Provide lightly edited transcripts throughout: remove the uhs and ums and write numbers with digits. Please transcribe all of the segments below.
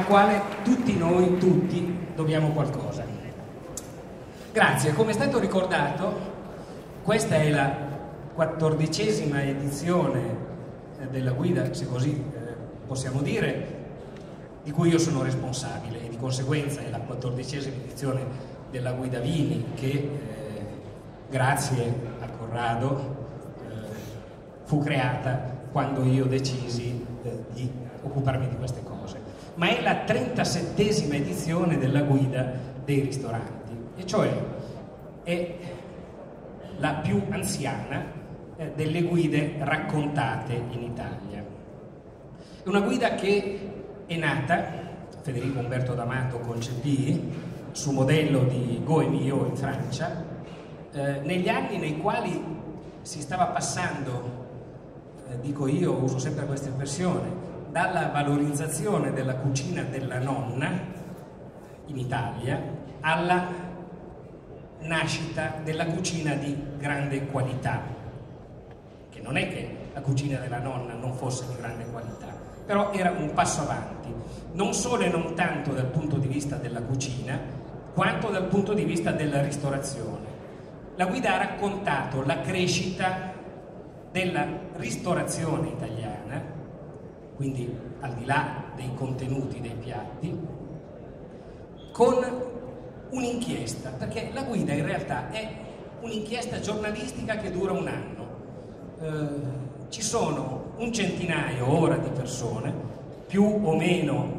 al quale tutti noi, tutti, dobbiamo qualcosa. Grazie, come è stato ricordato, questa è la 14ª edizione della guida, se così possiamo dire, di cui io sono responsabile, e di conseguenza è la 14ª edizione della guida Vini che, grazie a Corrado, fu creata quando io decisi di occuparmi di queste cose. Ma è la 37ª edizione della guida dei ristoranti, e cioè è la più anziana delle guide raccontate in Italia. È una guida che è nata, Federico Umberto D'Amato concepì, su modello di Goemio in Francia, negli anni nei quali si stava passando, dico io, uso sempre questa espressione, dalla valorizzazione della cucina della nonna in Italia alla nascita della cucina di grande qualità, che non è che la cucina della nonna non fosse di grande qualità, però era un passo avanti, non solo e non tanto dal punto di vista della cucina, quanto dal punto di vista della ristorazione. La guida ha raccontato la crescita della ristorazione italiana, quindi al di là dei contenuti dei piatti, con un'inchiesta, perché la guida in realtà è un'inchiesta giornalistica che dura un anno. Ci sono un centinaio ora di persone, più o meno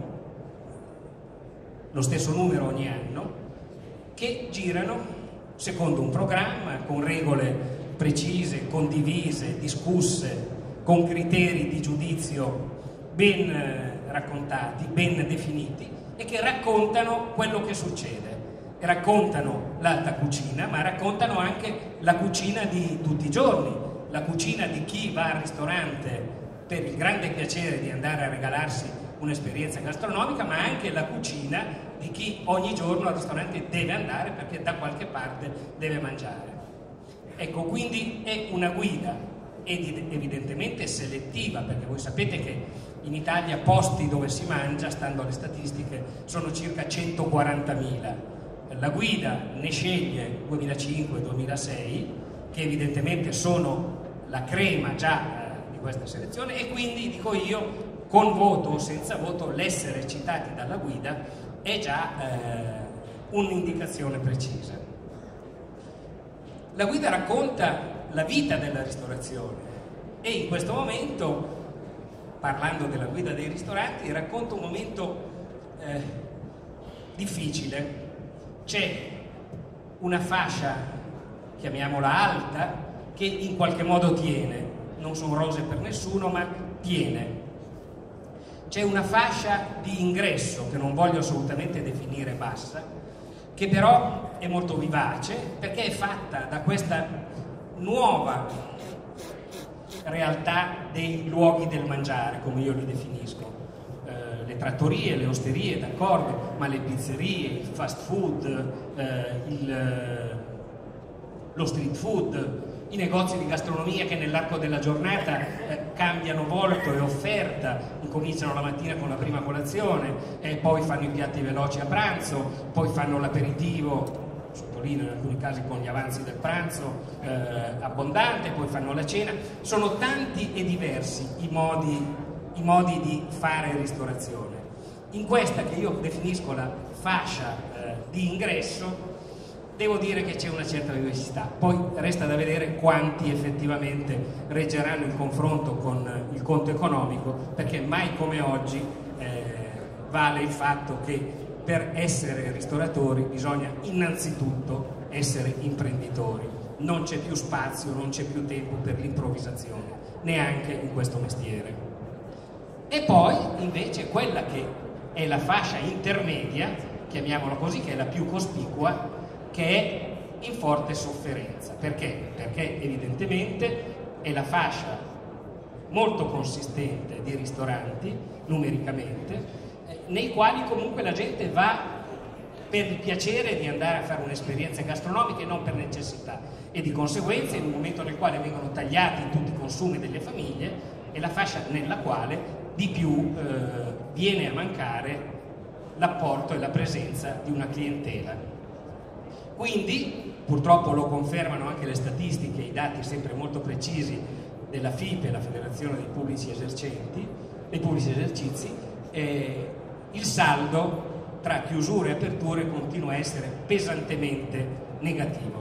lo stesso numero ogni anno, che girano secondo un programma, con regole precise, condivise, discusse, con criteri di giudizio ben raccontati, ben definiti, e che raccontano quello che succede. Raccontano l'alta cucina, ma raccontano anche la cucina di tutti i giorni, la cucina di chi va al ristorante per il grande piacere di andare a regalarsi un'esperienza gastronomica, ma anche la cucina di chi ogni giorno al ristorante deve andare perché da qualche parte deve mangiare. Ecco, quindi è una guida evidentemente selettiva, perché voi sapete che in Italia posti dove si mangia, stando alle statistiche, sono circa 140.000. La guida ne sceglie 2005-2006, che evidentemente sono la crema già di questa selezione, e quindi, dico io, con voto o senza voto, l'essere citati dalla guida è già un'indicazione precisa. La guida racconta la vita della ristorazione, e in questo momento, parlando della guida dei ristoranti, racconta un momento difficile. C'è una fascia, chiamiamola alta, che in qualche modo tiene, non sono rose per nessuno, ma tiene. C'è una fascia di ingresso, che non voglio assolutamente definire bassa, che però è molto vivace, perché è fatta da questa nuova realtà dei luoghi del mangiare, come io li definisco. Le trattorie, le osterie, d'accordo, ma le pizzerie, il fast food, lo street food, i negozi di gastronomia che nell'arco della giornata cambiano volto e offerta, incominciano la mattina con la prima colazione, poi fanno i piatti veloci a pranzo, poi fanno l'aperitivo, sottolineo in alcuni casi con gli avanzi del pranzo abbondante, poi fanno la cena. Sono tanti e diversi i modi di fare ristorazione. In questa, che io definisco la fascia di ingresso, devo dire che c'è una certa vivacità. Poi resta da vedere quanti effettivamente reggeranno il confronto con il conto economico, perché mai come oggi vale il fatto che per essere ristoratori bisogna innanzitutto essere imprenditori. Non c'è più spazio, non c'è più tempo per l'improvvisazione, neanche in questo mestiere. E poi invece quella che è la fascia intermedia, chiamiamola così, che è la più cospicua, che è in forte sofferenza. Perché? Perché evidentemente è la fascia molto consistente di ristoranti, numericamente, nei quali comunque la gente va per il piacere di andare a fare un'esperienza gastronomica e non per necessità, e di conseguenza, in un momento nel quale vengono tagliati tutti i consumi delle famiglie, è la fascia nella quale di più viene a mancare l'apporto e la presenza di una clientela. Quindi, purtroppo lo confermano anche le statistiche, i dati sempre molto precisi della FIPE, la Federazione dei Pubblici Esercizi, il saldo tra chiusure e aperture continua a essere pesantemente negativo.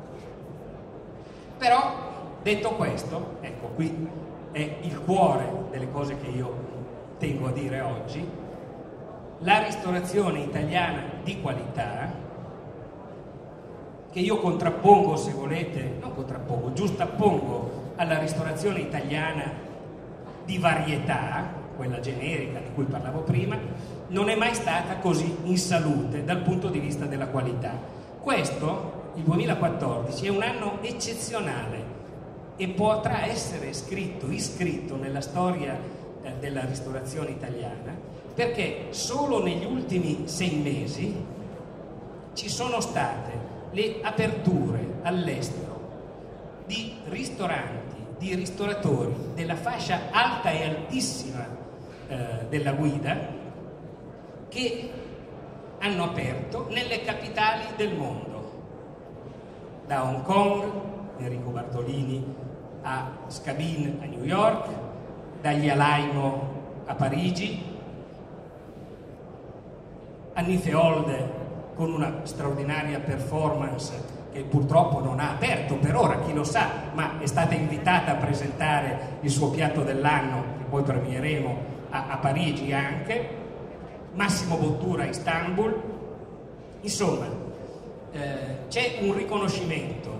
Però, detto questo, ecco, qui è il cuore delle cose che io tengo a dire oggi: la ristorazione italiana di qualità, che io contrappongo, se volete, non contrappongo, giustappongo alla ristorazione italiana di varietà, quella generica di cui parlavo prima, non è mai stata così in salute dal punto di vista della qualità. Questo, il 2014, è un anno eccezionale e potrà essere iscritto nella storia della ristorazione italiana, perché solo negli ultimi 6 mesi ci sono state le aperture all'estero di ristoranti, di ristoratori della fascia alta e altissima della guida, che hanno aperto nelle capitali del mondo, da Hong Kong, Enrico Bartolini, a Scabin a New York, dagli Alaimo a Parigi, a Nifeolde con una straordinaria performance che purtroppo non ha aperto per ora, chi lo sa, ma è stata invitata a presentare il suo piatto dell'anno, che poi premieremo a Parigi anche, Massimo Bottura a Istanbul. Insomma, c'è un riconoscimento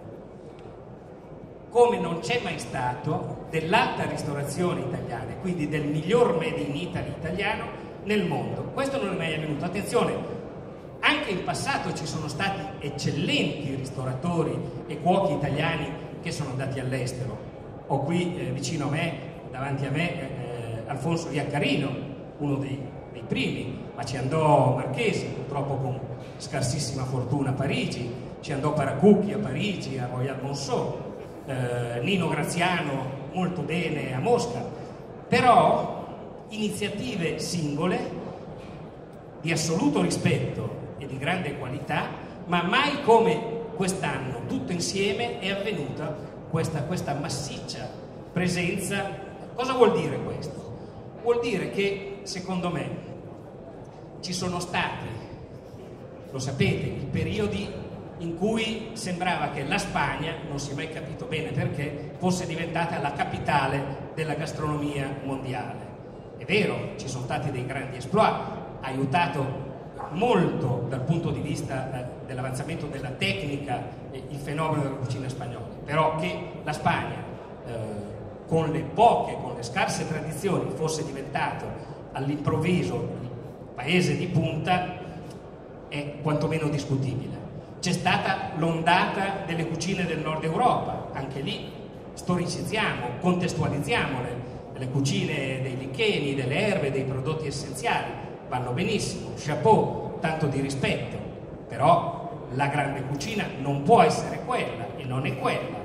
come non c'è mai stato dell'alta ristorazione italiana, quindi del miglior made in Italy italiano nel mondo. Questo non è mai avvenuto. Attenzione, anche in passato ci sono stati eccellenti ristoratori e cuochi italiani che sono andati all'estero. Ho qui vicino a me, davanti a me, Alfonso Iaccarino, uno dei primi, ma ci andò Marchesi, purtroppo con scarsissima fortuna, a Parigi, ci andò Paracucchi a Parigi, a Royal Monceau, Nino Graziano molto bene a Mosca. Però iniziative singole di assoluto rispetto e di grande qualità, ma mai come quest'anno tutto insieme è avvenuta questa massiccia presenza. Cosa vuol dire questo? Vuol dire che, secondo me, ci sono stati, lo sapete, i periodi in cui sembrava che la Spagna, non si è mai capito bene perché, fosse diventata la capitale della gastronomia mondiale. È vero, ci sono stati dei grandi exploit, ha aiutato molto dal punto di vista dell'avanzamento della tecnica il fenomeno della cucina spagnola, però che la Spagna con le scarse tradizioni fosse diventato all'improvviso il paese di punta è quantomeno discutibile. C'è stata l'ondata delle cucine del nord Europa, anche lì storicizziamo, contestualizziamole, le cucine dei licheni, delle erbe, dei prodotti essenziali vanno benissimo, chapeau, tanto di rispetto, però la grande cucina non può essere quella e non è quella.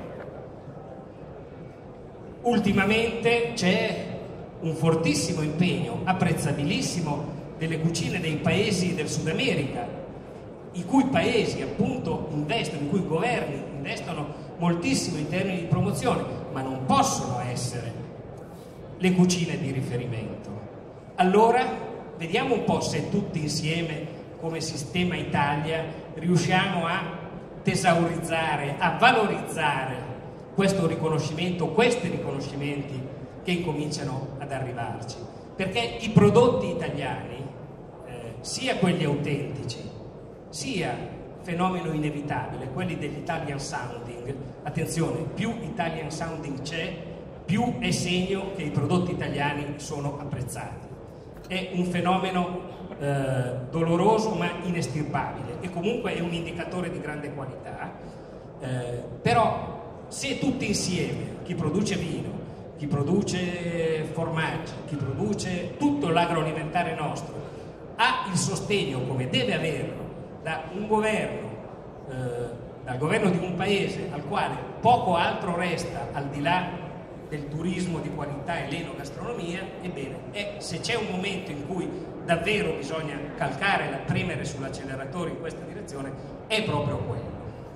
Ultimamente c'è un fortissimo impegno, apprezzabilissimo, delle cucine dei paesi del Sud America, i cui paesi appunto investono, i cui governi investono moltissimo in termini di promozione, ma non possono essere le cucine di riferimento. Allora vediamo un po' se tutti insieme come Sistema Italia riusciamo a tesaurizzare, a valorizzare questo riconoscimento, questi riconoscimenti che incominciano ad arrivarci, perché i prodotti italiani, sia quelli autentici, sia fenomeno inevitabile, quelli dell'Italian sounding, attenzione, più Italian sounding c'è, più è segno che i prodotti italiani sono apprezzati. È un fenomeno doloroso ma inestirpabile e comunque è un indicatore di grande qualità, però se tutti insieme, chi produce vino, chi produce formaggi, chi produce tutto l'agroalimentare nostro, ha il sostegno, come deve averlo, da un governo, dal governo di un paese al quale poco altro resta al di là del turismo di qualità e l'enogastronomia, ebbene, se c'è un momento in cui davvero bisogna calcare, premere sull'acceleratore in questa direzione, è proprio quello.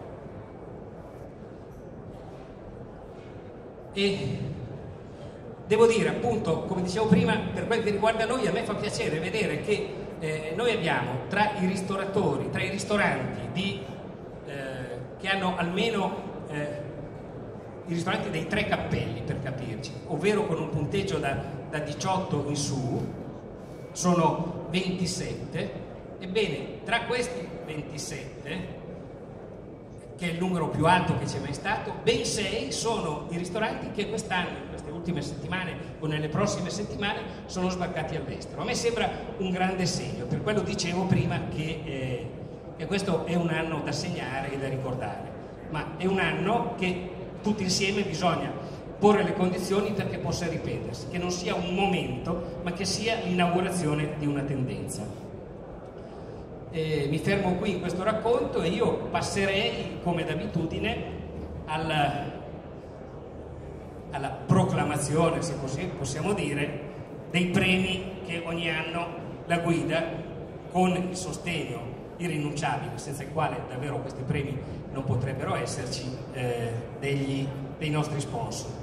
E devo dire, appunto, come dicevo prima, per quel che riguarda noi, a me fa piacere vedere che noi abbiamo tra i ristoratori, tra i ristoranti che hanno almeno i ristoranti dei 3 cappelli, per capirci, ovvero con un punteggio da 18 in su, sono 27. Ebbene, tra questi 27, che è il numero più alto che c'è mai stato, ben 6 sono i ristoranti che quest'anno, in queste ultime settimane o nelle prossime settimane, sono sbarcati all'estero. A me sembra un grande segno, per quello dicevo prima che questo è un anno da segnare e da ricordare, ma è un anno che tutti insieme bisogna porre le condizioni perché possa ripetersi, che non sia un momento, ma che sia l'inaugurazione di una tendenza. Mi fermo qui in questo racconto e io passerei, come d'abitudine, alla proclamazione, se così possiamo dire, dei premi che ogni anno la guida, con il sostegno irrinunciabile, senza il quale davvero questi premi non potrebbero esserci, dei nostri sponsor.